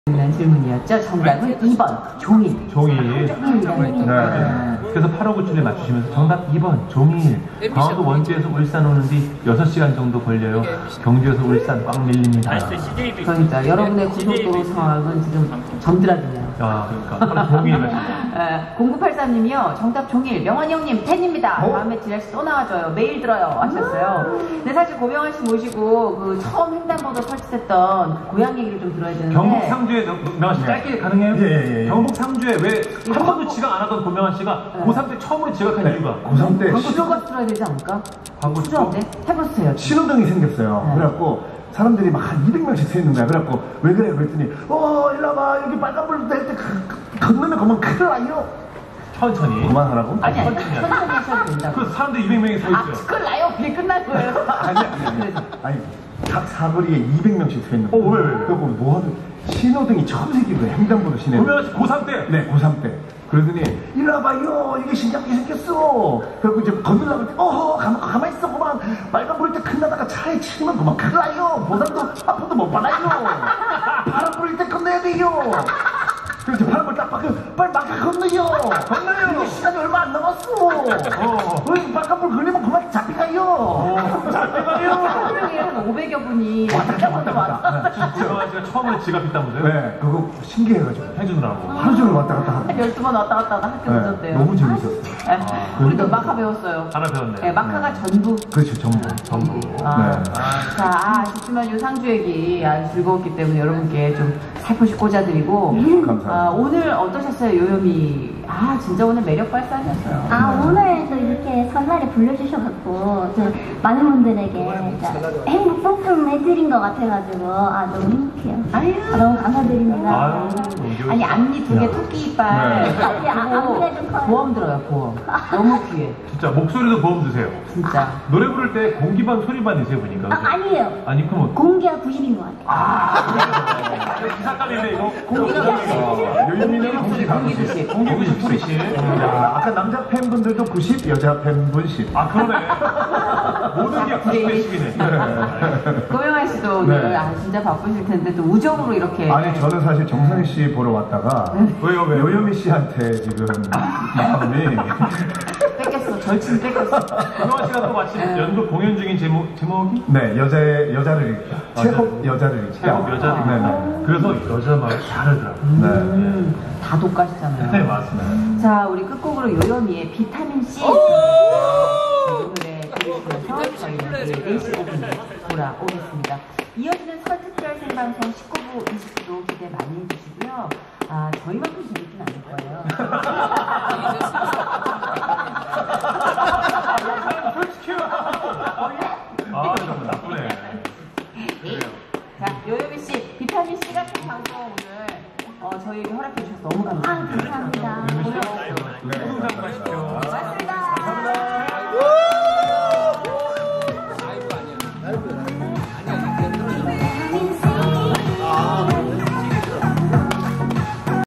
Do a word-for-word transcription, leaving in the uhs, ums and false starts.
있는 질문이었죠. 정답은 이 번 종일. 종일. 종일이라는 네. 그래서 팔오구칠에 맞추시면서 정답 이 번 종일. 강원도 원주에서 울산 오는데 여섯 시간 정도 걸려요. 경주에서 울산 꽉 밀립니다. 그러니까 여러분의 고속도로 상황은 지금 점들하네요. 아, 그러니까 종일 가시죠. 공구팔삼 님이요. 정답 종일. 명환 형님 팬입니다. 어? 다음에 지라시 또 나와줘요. 매일 들어요. 하셨어요. 근데 사실 고명환 씨 모시고 그 처음 횡단보도 설치됐던 그 고향 얘기를 좀 들어야 되는데. 경북 상주에 명환 씨 짧게 가능해요? 예, 예, 예. 경북 상주에 왜 한 번도 지각 안 하던 고명환 씨가 네. 고삼 때 처음으로 지각한 네. 이유가? 고삼 때 광고 들어가 들어야 되지 않을까? 광고 수저인데? 해보세요. 신호등이 생겼어요. 네. 그래갖고 사람들이 막 한 이백 명씩 서 있는 거야. 그래갖고 왜 그래? 그랬더니 어 일로 와봐. 여기 빨간불 될 때 건너면 그만 큰일 나요. 천천히. 그만하라고? 아니 아니 천천히 하셔도 된다고. 그 사람들 이백 명이 서 아 있어요. 그걸 나요? 그게 끝날 거예요. 아니 아니 아니. 아니 각 사거리에 이백 명씩 서 있는 거야. 어, 왜, 왜, 왜? 그리고 뭐 하든 신호등이 처음 생긴 거야. 횡단보도 시내. 고명환 씨 고삼 때? 네, 고삼 때. 그러더니, 일로 와봐요. 이게 신기하게 생겼어. 그리고 이제 건들라고 했더니, 어허, 가만, 가만히 있어. 그만. 빨간 불일 때 큰나다가 차에 치면 그만 큰일 나요. 보상도, 아픔도 못 받아요. 파란 불일 때 건너야 돼요. 그래서 파란 불 딱 막혀. 빨리 막혀 건너요. 건너요. 이게 시간이 얼마 안 남았어. 어. 왜 빨간 불 걸리면 그만 잡혀가요. 어. 잡혀가요. 한 명에 한 오백여 분이 왔다 갔다 왔다 갔다. 고명환 씨가 처음으로 지각했다면서요? 네, 그거 신기해가지고. 해주느라고. 하루 종일 왔다 갔다 하고. 한 열두 번 왔다 갔다 하다 학교 네, 늦었대요. 너무 재밌었어요. 네. 우리도 마카 배웠어요. 하나 배웠네. 네, 마카가 전부. 그렇죠, 전부. 전부. 아, 네. 자, 아, 아쉽지만 요 상주 얘기 아주 즐거웠기 때문에 여러분께 좀 살포시 꽂아드리고. 감사합니다. 아, 오늘 어떠셨어요, 요요미? 아, 진짜 오늘 매력 발산이었어요. 아, 오늘도 이렇게 설날에 불러주셔갖고, 저 많은 분들에게 행복 뿜뿜 해드린 것 같아가지고, 아, 너무 행복해요. 아유. 아, 너무 감사드립니다. 아유, 아니, 앞니 두 개, 토끼 이빨. 네. 앞니, 앞니가 좀 커요. 보험 들어요, 보험. 너무 귀해. 진짜 목소리도 보험 드세요. 진짜. 노래 부를 때 공기반 소리반 이세요 보니까. 아, 아니에요. 아니 그럼 공기가 구십인 것 같아요. 아 기사감인데 이거. 공기가 요요미는 공기가 공기주식. 공기구십 소리씨. 야, 아까 남자 팬분들도 구십, 여자 팬분 십. 아 그러네. 모든 게 구십 대 십이네. 고명환 씨도 오늘 네. 아, 진짜 바쁘실 텐데 또 우정으로 이렇게. 아니, 저는 사실 정상희 씨 보러 왔다가 왜요 왜요? 요요미 씨한테 지금 마음이 뺏겼어. 절친 뺏겼어. 고명환 씨가 또 마침 연극 공연 중인 제목 제목이 네, 여자의 여자를 읽다. 아, 체험 네. 여자를 읽다. 체험 여자를 읽다. 네, 네. 그래서 여자 말 잘하더라고. 네. 음, 다 독가시잖아요. 네 맞습니다. 자, 우리 끝곡으로 요요미의 비타민 C. 이 노래 들으시면서 저희는 내일 네 시 오 분에 돌아오겠습니다. 이어지는 설 특별 생방송 십구 부, 이십 부도 기대 많이 해주시고요. 아, 저희만큼 재밌진 않을 거예요. 아 정말 나쁘네. 자, 요요미 씨, 비타민 C 같은 방송 오늘 어, 저희에게 허락해 주셔서 너무 아, 감사합니다. 감사합니다. 고생하십시오.